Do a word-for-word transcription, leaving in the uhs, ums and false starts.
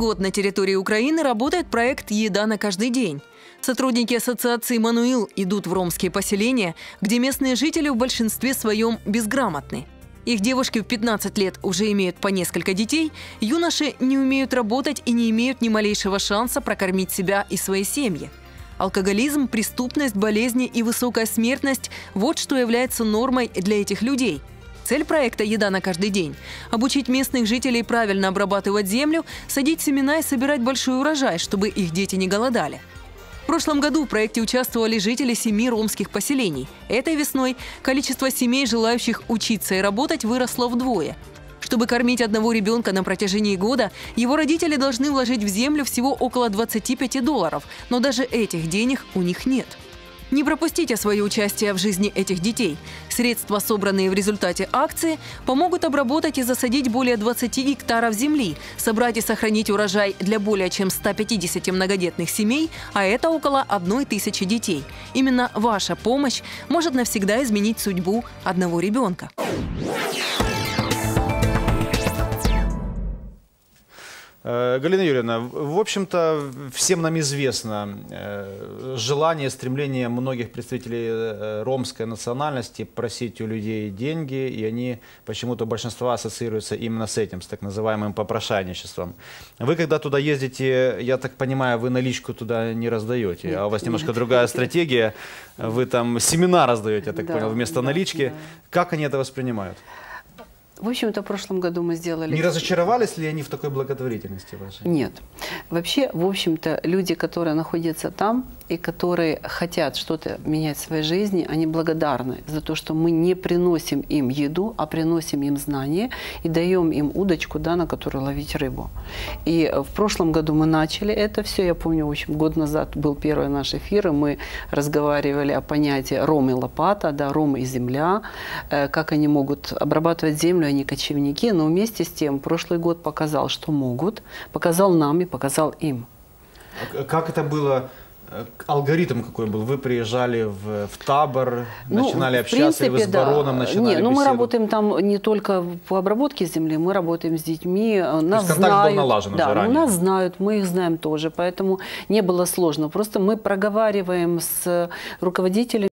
год на территории Украины работает проект «Еда на каждый день». Сотрудники ассоциации «Мануил» идут в ромские поселения, где местные жители в большинстве своем безграмотны. Их девушки в пятнадцать лет уже имеют по несколько детей, юноши не умеют работать и не имеют ни малейшего шанса прокормить себя и свои семьи. Алкоголизм, преступность, болезни и высокая смертность – вот что является нормой для этих людей. Цель проекта «Еда на каждый день» – обучить местных жителей правильно обрабатывать землю, садить семена и собирать большой урожай, чтобы их дети не голодали. В прошлом году в проекте участвовали жители семи ромских поселений. Этой весной количество семей, желающих учиться и работать, выросло вдвое. Чтобы кормить одного ребенка на протяжении года, его родители должны вложить в землю всего около двадцати пяти долларов, но даже этих денег у них нет. Не пропустите свое участие в жизни этих детей. Средства, собранные в результате акции, помогут обработать и засадить более двадцати гектаров земли, собрать и сохранить урожай для более чем ста пятидесяти многодетных семей, а это около одной тысячи детей. Именно ваша помощь может навсегда изменить судьбу одного ребенка. Галина Юрьевна, в общем-то, всем нам известно желание, стремление многих представителей ромской национальности просить у людей деньги, и они почему-то большинство ассоциируются именно с этим, с так называемым попрошайничеством. Вы, когда туда ездите, я так понимаю, вы наличку туда не раздаете, нет, а у вас немножко нет. другая стратегия, вы там семена раздаете, я так да, понял, вместо да, налички. Да. Как они это воспринимают? В общем-то, в прошлом году мы сделали... Не разочаровались ли они в такой благотворительности вашей? Нет. Вообще, в общем-то, люди, которые находятся там и которые хотят что-то менять в своей жизни, они благодарны за то, что мы не приносим им еду, а приносим им знания и даем им удочку, да, на которую ловить рыбу. И в прошлом году мы начали это все. Я помню, в общем, год назад был первый наш эфир, и мы разговаривали о понятии ром и лопата, да, ром и земля, как они могут обрабатывать землю, они кочевники, но вместе с тем прошлый год показал, что могут, показал нам и показал им. Как это было? Алгоритм какой был? Вы приезжали в, в табор, ну, начинали общаться, принципе, или вы с бароном да. начинали Не, ну беседу? Мы работаем там не только по обработке земли, мы работаем с детьми. Нас То есть контакт знают, был налажен да, уже ранее? Нас знают, мы их знаем тоже, поэтому не было сложно. Просто мы проговариваем с руководителями